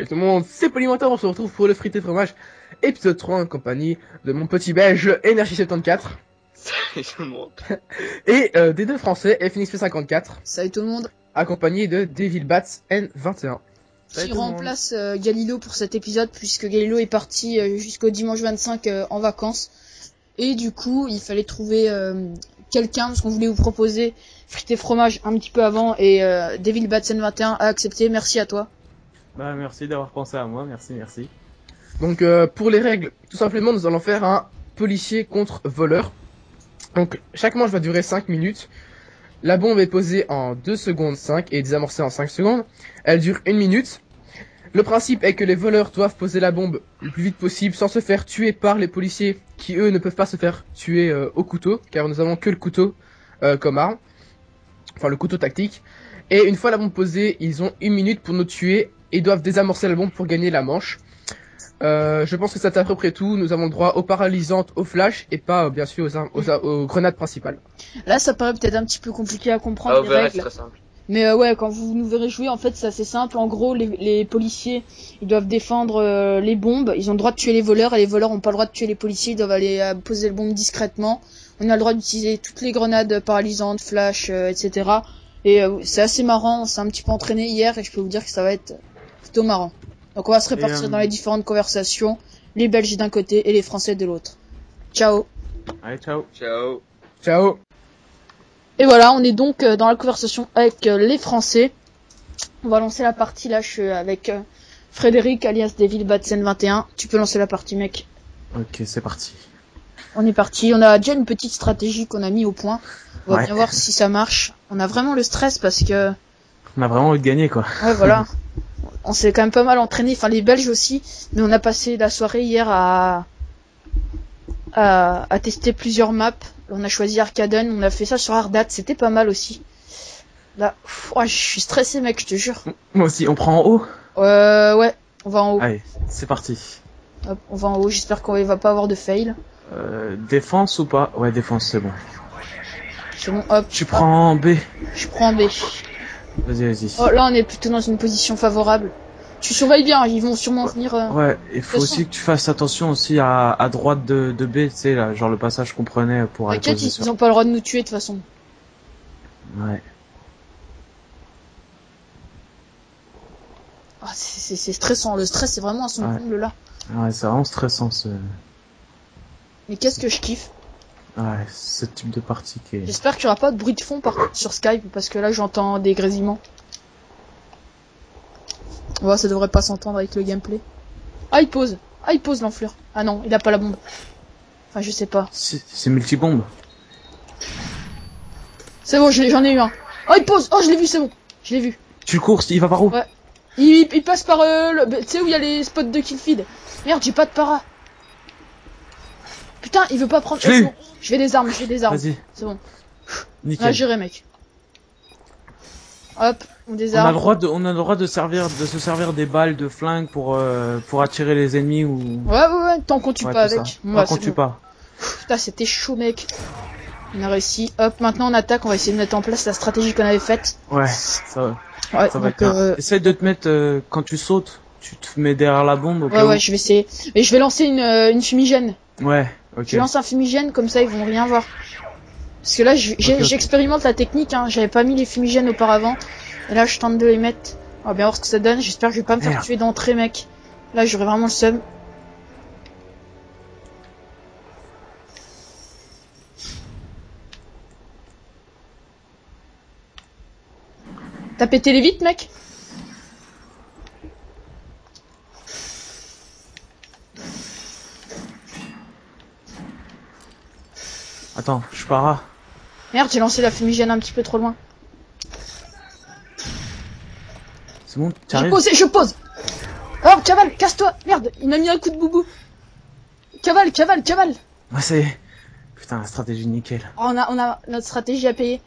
Salut tout le monde, c'est Polymentor, on se retrouve pour le frité fromage, épisode 3 en compagnie de mon petit belge Energy74. Salut tout le monde. Et des deux français FNXP54. Salut tout le monde. Accompagnés de Devilbats N21. Qui remplace Galilo pour cet épisode puisque Galilo est parti jusqu'au dimanche 25 en vacances. Et du coup, il fallait trouver quelqu'un parce qu'on voulait vous proposer frité fromage un petit peu avant et Devilbats N21 a accepté. Merci à toi. Bah merci d'avoir pensé à moi, merci. Donc pour les règles, tout simplement nous allons faire un policier contre voleur. Donc chaque manche va durer 5 minutes. La bombe est posée en 2 secondes 5 et désamorcée en 5 secondes. Elle dure 1 minute. Le principe est que les voleurs doivent poser la bombe le plus vite possible sans se faire tuer par les policiers qui eux ne peuvent pas se faire tuer au couteau car nous avons que le couteau comme arme. Enfin le couteau tactique. Et une fois la bombe posée, ils ont 1 minute pour nous tuer et doivent désamorcer la bombe pour gagner la manche. Je pense que c'est à peu près tout. Nous avons le droit aux paralysantes, aux flashs et pas bien sûr aux grenades principales. Là ça paraît peut-être un petit peu compliqué à comprendre les règles. Très simple. Mais ouais, quand vous nous verrez jouer, en fait c'est assez simple. En gros les policiers ils doivent défendre les bombes. Ils ont le droit de tuer les voleurs et les voleurs ont pas le droit de tuer les policiers. Ils doivent aller poser les bombes discrètement. On a le droit d'utiliser toutes les grenades paralysantes, flash, etc. Et c'est assez marrant. On s'est un petit peu entraîné hier et je peux vous dire que ça va être plutôt marrant. Donc on va se répartir dans les différentes conversations, les Belges d'un côté et les Français de l'autre. Ciao. Allez, ciao. Ciao. Ciao. Et voilà, on est donc dans la conversation avec les Français. On va lancer la partie là, je suis avec Frédéric alias Devilbatsen21. Tu peux lancer la partie mec. Ok, c'est parti. On est parti, on a déjà une petite stratégie qu'on a mis au point. On va bien voir si ça marche. On a vraiment le stress parce que... On a vraiment envie de gagner quoi. Ouais voilà. On s'est quand même pas mal entraîné, enfin les Belges aussi, mais on a passé la soirée hier à tester plusieurs maps. On a choisi Arcaden, on a fait ça sur Ardat, c'était pas mal aussi. Là, je suis stressé mec, je te jure. Moi aussi, on prend en haut. Ouais, on va en haut. Allez, c'est parti. Hop, on va en haut, j'espère qu'on va pas avoir de fail. Défense ou pas? Ouais, défense, c'est bon. C'est bon, hop. Tu prends B. Je prends B. Vas-y. Oh, là on est plutôt dans une position favorable. Tu surveilles bien, ils vont sûrement venir... Ouais, il faut aussi que tu fasses attention aussi à droite de B, tu sais, là, genre le passage qu'on prenait pour aller T'inquiète, poser sur... ils ont pas le droit de nous tuer de toute façon. Ouais. Ah, c'est stressant, le stress c'est vraiment à son comble là. Ouais, c'est vraiment stressant ce... Mais qu'est-ce que je kiffe. Ouais, ce type de partie qui est... J'espère qu'il y aura pas de bruit de fond par contre sur Skype parce que là j'entends des grésillements. Ouais, ça devrait pas s'entendre avec le gameplay. Ah il pose l'enflure. Ah non, il a pas la bombe. Enfin je sais pas. C'est multi-bombe. C'est bon, j'en ai eu un. Oh il pose, oh je l'ai vu, c'est bon. Je l'ai vu. Tu le cours, il va par où? Ouais. Il passe par tu sais où il y a les spots de kill feed. Merde, j'ai pas de para. Putain, il veut pas prendre... Bon. Je vais des armes. Vas-y. C'est bon. Nickel. On a géré, mec. Hop, on désarme. On a le droit de se servir des balles de flingue pour attirer les ennemis ou... Ouais, tant qu'on tue pas avec. Ouais, qu'on tue pas. Putain, c'était chaud, mec. On a réussi. Hop, maintenant on attaque, on va essayer de mettre en place la stratégie qu'on avait faite. Ouais, ça va être essaye de te mettre, quand tu sautes, tu te mets derrière la bombe. Ouais, je vais essayer. Mais je vais lancer une fumigène. Ouais, ok. Je lance un fumigène, comme ça ils vont rien voir. Parce que là, j'expérimente la technique, hein. J'avais pas mis les fumigènes auparavant. Et là, je tente de les mettre. On va bien voir ce que ça donne. J'espère que je vais pas me faire tuer d'entrée, mec. Là, j'aurais vraiment le seum. T'as pété les vitres, mec? Attends, je pars. Merde, j'ai lancé la fumigène un petit peu trop loin. C'est bon, t'arrives? Je pose. Oh, cavale, casse-toi. Merde, il m'a mis un coup de boubou. Cavale. Ouais, ça y est. Putain, la stratégie nickel. Oh, on a notre stratégie à payer.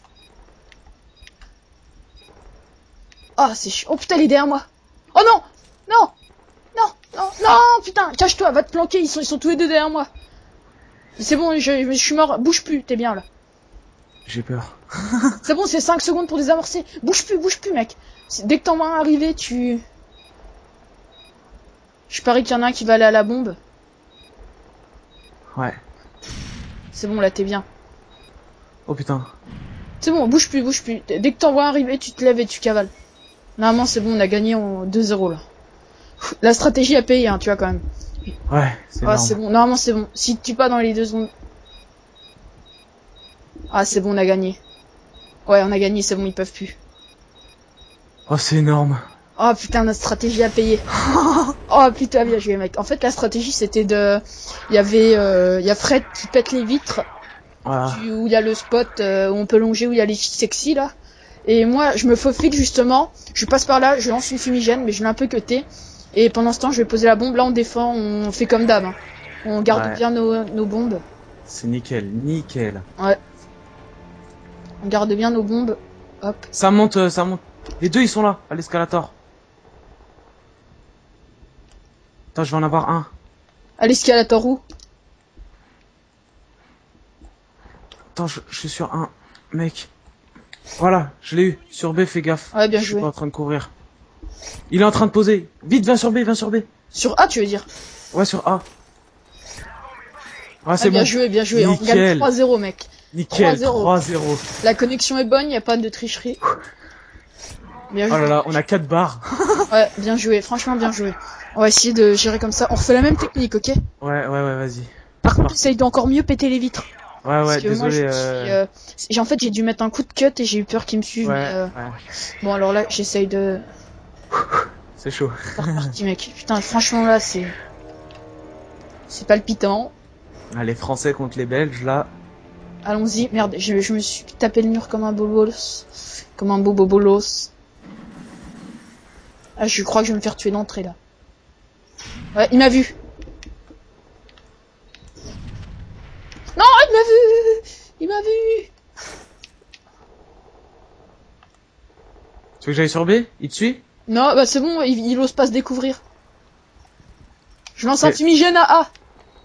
Oh, c'est chiant. Oh putain, il est derrière moi. Oh non, putain, cache-toi, va te planquer, ils sont tous les deux derrière moi. C'est bon, je suis mort, bouge plus, t'es bien là. J'ai peur. C'est bon, c'est 5 secondes pour désamorcer. Bouge plus, mec. Dès que t'en vas arriver, tu... Je parie qu'il y en a un qui va aller à la bombe. Ouais. C'est bon, là, t'es bien. Oh putain. C'est bon, bouge plus, bouge plus. Dès que t'en vois arriver, tu te lèves et tu cavales. Normalement, c'est bon, on a gagné en 2-0, là. La stratégie a payé, hein, tu vois, quand même. Ouais, c'est Ah, énorme. c'est bon, normalement, c'est bon. Si tu pas dans les 2 secondes... Ah, c'est bon, on a gagné. Ouais, on a gagné, c'est bon, ils peuvent plus. Oh, c'est énorme. Oh putain, notre stratégie a payé. Oh putain, bien joué, mec. En fait, la stratégie, c'était de... Il y a Fred qui pète les vitres, Voilà. où il y a le spot où on peut longer, où il y a les filles sexy, là. Et moi, je me faufile, justement. Je passe par là, je lance une fumigène, mais je l'ai un peu cuté. Et pendant ce temps, je vais poser la bombe. Là, on défend, on fait comme d'hab. Hein. On garde Ouais. bien nos bombes. C'est nickel, nickel. Ouais. On garde bien nos bombes. Hop. Ça monte, ça monte. Les deux, ils sont là, à l'escalator. Attends, je vais en avoir un. À l'escalator où? Attends, je suis sur un. Mec. Voilà, je l'ai eu. Sur B, fais gaffe. Ouais, bien Je suis joué. pas en train de courir. Il est en train de poser. Vite, viens sur B, viens sur B. Sur A, tu veux dire? Ouais, sur A. Ah, Ah, c'est bien bon. joué, bien joué. On gagne Nickel. 3-0, mec. Nickel, 3-0. 3-0. La connexion est bonne, y a pas de tricherie. Bien Oh joué. là là, on a 4 barres. Ouais, bien joué, franchement bien joué. On va essayer de gérer comme ça. On refait la même technique, ok? Ouais, vas-y. Par contre, essaye d'encore mieux péter les vitres. Ouais, Parce que moi, désolé. en fait, j'ai dû mettre un coup de cut et j'ai eu peur qu'ils me suivent. Ouais, mais, ouais. Bon, alors là, j'essaye de... C'est chaud. C'est reparti, mec. Putain, franchement, là, c'est... C'est palpitant. Ah, les Français contre les Belges, là. Allons-y. Merde, je me suis tapé le mur comme un bolos. Comme un bobo bolos. Ah, je crois que je vais me faire tuer d'entrée, là. Ouais, il m'a vu. Non, il m'a vu. Il m'a vu. Tu veux que j'aille sur B? Il te suit? Non, bah c'est bon, il ose pas se découvrir. Je lance un Mais- fumigène à A.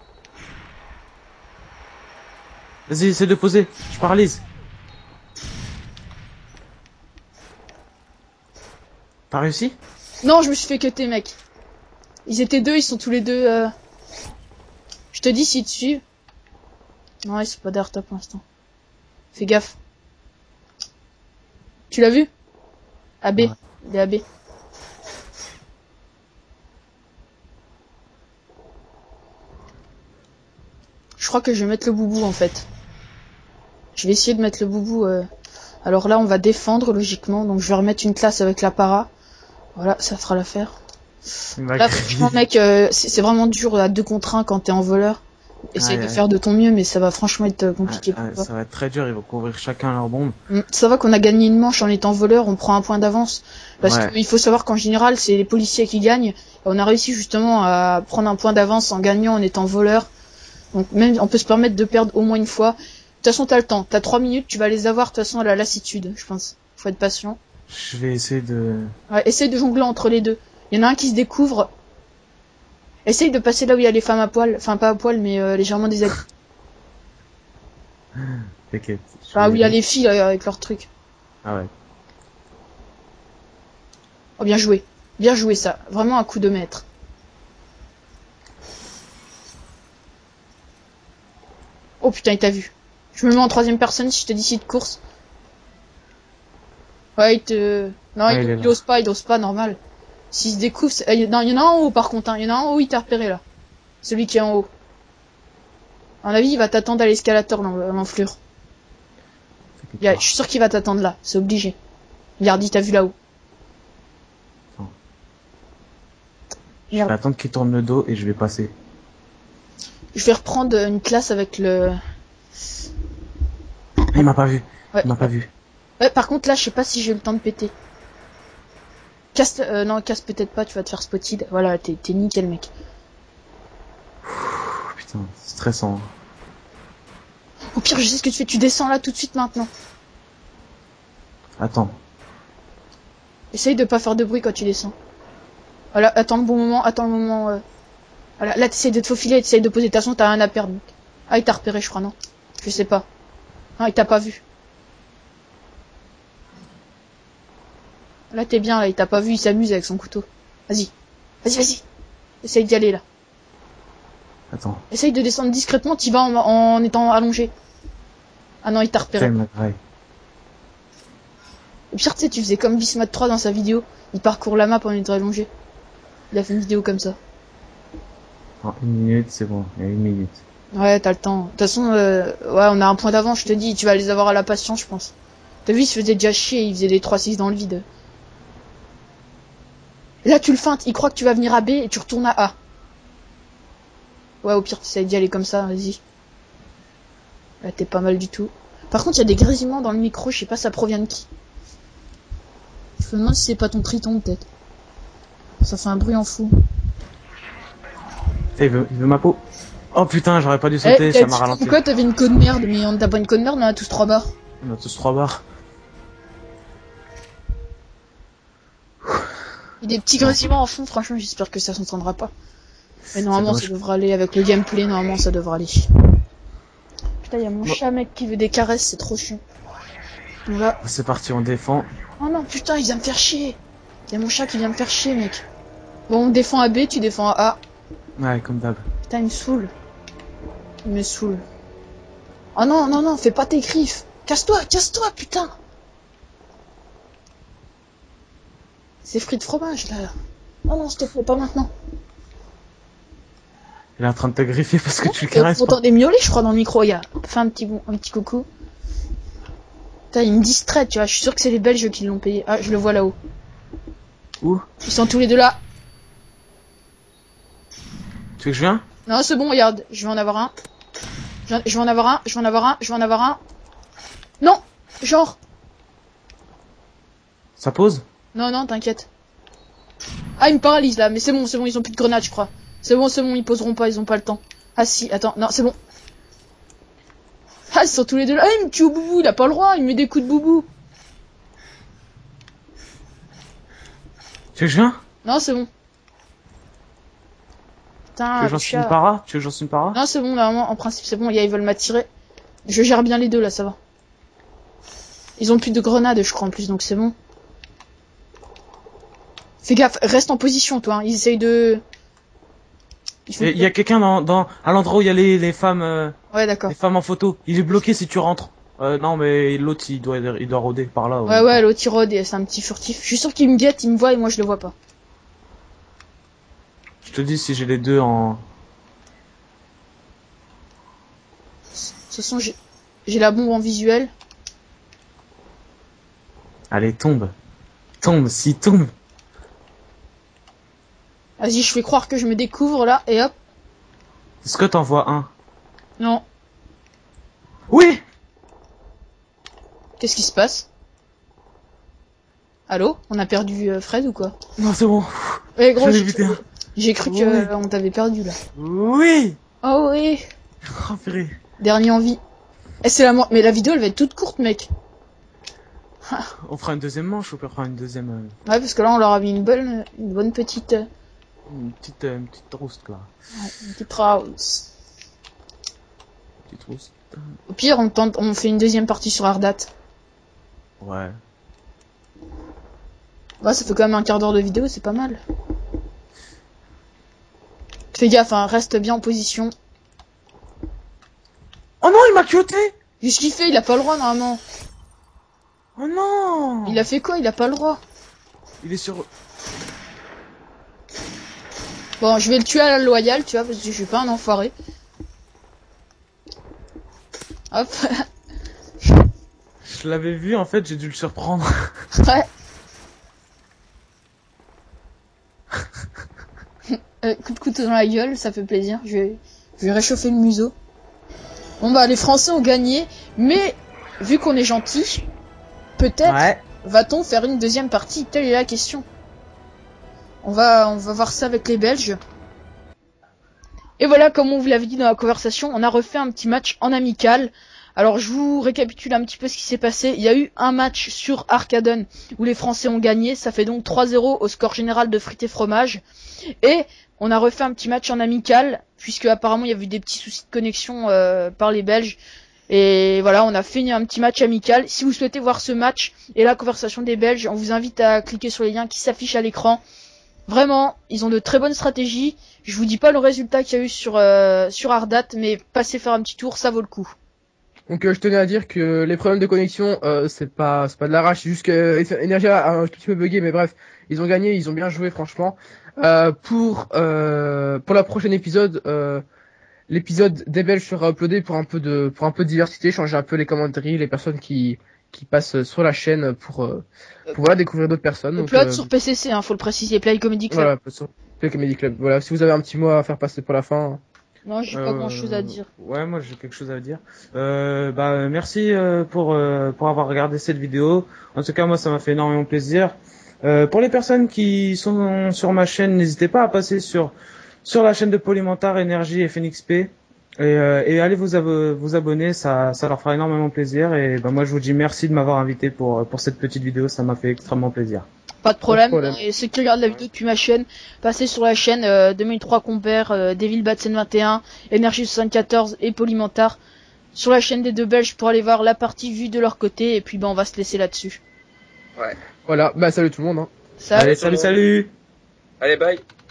Vas-y, essaie de poser. Je paralyse. T'as réussi? Non, je me suis fait cutter, mec. Ils étaient deux, ils sont tous les deux... Je te dis s'ils te suivent. Non, ils sont pas derrière toi pour l'instant. Fais gaffe. Tu l'as vu? AB. Ouais. Il est AB. Je crois que je vais mettre le boubou, en fait. Je vais essayer de mettre le boubou... Alors là, on va défendre, logiquement. Donc je vais remettre une classe avec la para. Voilà, ça fera l'affaire. Il m'a Là, grillé. franchement, mec, c'est vraiment dur à 2 contre 1 quand t'es en voleur. Essaye Ouais, de ouais. faire de ton mieux, mais ça va franchement être compliqué pour toi. Ça va être très dur, ils vont couvrir chacun leur bombe. Ça va qu'on a gagné une manche en étant voleur, on prend un point d'avance. Parce Ouais. qu'il faut savoir qu'en général, c'est les policiers qui gagnent. Et on a réussi justement à prendre un point d'avance en gagnant en étant voleur. Donc même, on peut se permettre de perdre au moins une fois. De toute façon, t'as le temps. T'as 3 minutes, tu vas les avoir de toute façon à la lassitude, je pense. Faut être patient. Je vais essayer de... Ouais, essaye de jongler entre les deux. Il y en a un qui se découvre. Essaye de passer là où il y a les femmes à poil. Enfin, pas à poil, mais légèrement déshabillées. T'inquiète. Enfin, où il y a les filles avec leurs trucs. Ah ouais. Oh, bien joué. Bien joué, ça. Vraiment un coup de maître. Oh putain, il t'a vu. Je me mets en 3ème personne si je te dis site course. Ouais, il te... Non, Ouais, il il ose pas, normal. S'il se découvre... Non, il y en a un en haut, par contre. Hein. Il y en a un en haut, il t'a repéré, là. Celui qui est en haut. À mon avis, il va t'attendre à l'escalator, l'enflure. Je suis sûr qu'il va t'attendre là. C'est obligé. Regarde, il t'a vu là-haut. Non. Je Merde. vais attendre qu'il tourne le dos et je vais passer. Je vais reprendre une classe avec le... Il m'a pas vu. Ouais. Il m'a pas vu. Ouais, par contre, là, je sais pas si j'ai eu le temps de péter. Casse, non, casse peut-être pas, tu vas te faire spotted. Voilà, t'es nickel, mec. Oh, putain, c'est stressant. Au pire, je sais ce que tu fais, tu descends là tout de suite maintenant. Attends. Essaye de pas faire de bruit quand tu descends. Voilà, attends le bon moment, Voilà, là, t'essayes de te faufiler, t'essayes de poser. De toute façon, t'as rien à perdre, mec. Ah, il t'a repéré, je crois, non? Je sais pas. Non, il t'a pas vu. Là, t'es bien, là, il t'a pas vu, il s'amuse avec son couteau. Vas-y. Vas-y, vas-y. Essaye d'y aller là. Attends. Essaye de descendre discrètement, t'y vas en étant allongé. Ah non, il t'a repéré. Ouais. Et pire, tu sais, tu faisais comme Bismuth 3 dans sa vidéo. Il parcourt la map en étant allongé. Il a fait une vidéo comme ça. En 1 minute, c'est bon. Il y a 1 minute. Ouais, t'as le temps. De toute façon, ouais, on a un point d'avance, je te dis. Tu vas les avoir à la patience, je pense. T'as vu, il se faisait déjà chier. Il faisait des 3-6 dans le vide. Là, tu le feintes. Il croit que tu vas venir à B et tu retournes à A. Ouais, au pire, tu essayes d'y aller comme ça. Vas-y. Là, t'es pas mal du tout. Par contre, il y a des grésillements dans le micro. Je sais pas, ça provient de qui. Je me demande si c'est pas ton triton, peut-être. Ça fait un bruit en fou. Il veut ma peau. Oh putain, j'aurais pas dû sauter, ça m'a ralenti. Pourquoi t'avais une code merde? Mais on t'a pas une code merde, on a tous 3 barres. On a tous 3 barres. Il y a des petits grésillements en fond, franchement, j'espère que ça s'entendra pas. Mais normalement, ça devrait aller avec le gameplay, normalement, ça devrait aller. Putain, il y a mon chat, mec, qui veut des caresses, c'est trop chiant. Voilà. C'est parti, on défend. Oh non, putain, il vient me faire chier. Il y a mon chat qui vient me faire chier, mec. Bon, on défend à B, tu défends à A. Ouais, comme d'hab. Putain, il me saoule. Il me saoule. Oh non, non, non, fais pas tes griffes. Casse-toi, putain. C'est frites de fromage, là. Oh non, s'il te plaît, pas maintenant. Il est en train de te griffer parce que tu le caresses. Pourtant des miaulés, je crois, dans le micro. Il y a fait un petit coucou. Putain, il me distrait, tu vois. Je suis sûr que c'est les Belges qui l'ont payé. Ah, je le vois là-haut. Où? Ils sont tous les deux là. Tu veux que je vienne? Non, c'est bon, regarde. Je vais en avoir un. Je vais en avoir un. Je vais en avoir un. Je vais en avoir un. Non! Genre. Ça pose? Non, non, t'inquiète. Ah, ils me paralysent là. Mais c'est bon, ils ont plus de grenades, je crois. C'est bon, ils poseront pas, ils ont pas le temps. Ah si, attends, non, c'est bon. Ah, ils sont tous les deux là. Ah, il me tue au boubou, il a pas le droit, il me met des coups de boubou. Tu veux que je vienne? Non, c'est bon. Putain, tu veux que j'en suis une para? Tu veux que j'en suis une para? Non, c'est bon, normalement, en principe, c'est bon, ils veulent m'attirer. Je gère bien les deux là, ça va. Ils ont plus de grenades, je crois, en plus, donc c'est bon. Fais gaffe, reste en position, toi, hein. Ils essayent de... Il y a quelqu'un à l'endroit où il y a les femmes, ouais, d'accord. les femmes en photo. Il est bloqué si tu rentres. Non, mais l'autre, il doit rôder par là. Ouais, l'autre, il rôde et c'est un petit furtif. Je suis sûr qu'il me guette, il me voit et moi, je le vois pas. Je te dis si j'ai les deux en... De toute façon, j'ai la bombe en visuel. Allez, tombe. Tombe. Vas-y, je fais croire que je me découvre là, et hop. Est-ce que t'en vois un? Non. Oui! Qu'est-ce qui se passe? Allô? On a perdu Fred ou quoi? Non, c'est bon. Eh gros, j'ai cru que on t'avait perdu là. Oui! Oh oui! Oh, purée. Dernier envie. Eh, c'est la mort. Mais la vidéo elle va être toute courte, mec. On fera une deuxième manche ou on fera une deuxième... Ouais, parce que là on leur a mis une bonne petite... Une petite rouste, quoi. Ouais, une petite house. Petite rouste. Au pire, on fait une deuxième partie sur Ardat. Ouais. Ouais, ça fait quand même un quart d'heure de vidéo, c'est pas mal. Fais gaffe, hein, reste bien en position. Oh non, il m'a cuté! Qu'est-ce qu'il fait? Il a pas le droit, normalement. Oh non! Il a fait quoi? Il a pas le droit. Il est sur... Bon, je vais le tuer à la loyale, tu vois, parce que je suis pas un enfoiré. Hop. Je l'avais vu, en fait, j'ai dû le surprendre. Ouais. Coup de couteau dans la gueule, ça fait plaisir. Je vais réchauffer le museau. Bon bah, les Français ont gagné, mais vu qu'on est gentil, peut-être va-t-on faire une deuxième partie? Telle est la question. On va voir ça avec les Belges. Et voilà, comme on vous l'avait dit dans la conversation, on a refait un petit match en amical. Alors je vous récapitule un petit peu ce qui s'est passé. Il y a eu un match sur Arcadon où les Français ont gagné. Ça fait donc 3-0 au score général de frites et fromage. Et on a refait un petit match en amical, puisque apparemment il y avait eu des petits soucis de connexion par les Belges. Et voilà, on a fait un petit match amical. Si vous souhaitez voir ce match et la conversation des Belges, on vous invite à cliquer sur les liens qui s'affichent à l'écran. Vraiment, ils ont de très bonnes stratégies. Je vous dis pas le résultat qu'il y a eu sur Ardat, mais passez faire un petit tour, ça vaut le coup. Donc je tenais à dire que les problèmes de connexion, c'est pas de l'arrache, c'est juste que Energy a un petit peu bugué, mais bref, ils ont gagné, ils ont bien joué franchement. Pour la prochaine épisode, l'épisode des Belges sera uploadé pour un peu de diversité, changer un peu les commentaires, les personnes qui passent sur la chaîne pour voilà découvrir d'autres personnes. Donc Upload sur PCC, hein, faut le préciser, Play Comedy Club. voilà, sur Play Comedy Club. Voilà, si vous avez un petit mot à faire passer pour la fin. Non, j'ai pas grand chose à dire. Ouais, moi j'ai quelque chose à dire. Merci pour avoir regardé cette vidéo. En tout cas, moi ça m'a fait énormément plaisir. Pour les personnes qui sont sur ma chaîne, n'hésitez pas à passer sur la chaîne de Polymentar, Énergie et PhoenixP et allez vous abonner, ça leur fera énormément plaisir. Et moi je vous dis merci de m'avoir invité pour cette petite vidéo, ça m'a fait extrêmement plaisir. Pas de problème. Pas de problème. Et ceux qui regardent la vidéo depuis ma chaîne, passez sur la chaîne 2003 compères, Devil Batsen 21, Énergie 74 et Polymentar. Sur la chaîne des deux Belges pour aller voir la partie vue de leur côté. Et puis on va se laisser là-dessus. Ouais. Voilà, salut tout le monde. Hein. Ça. Allez, salut. Allez, bye.